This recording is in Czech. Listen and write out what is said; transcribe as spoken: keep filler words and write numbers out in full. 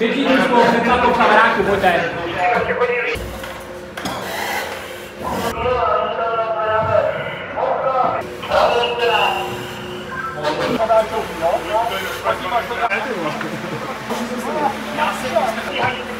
Vedi tu smo centrato v kameráku, pojďte. Já se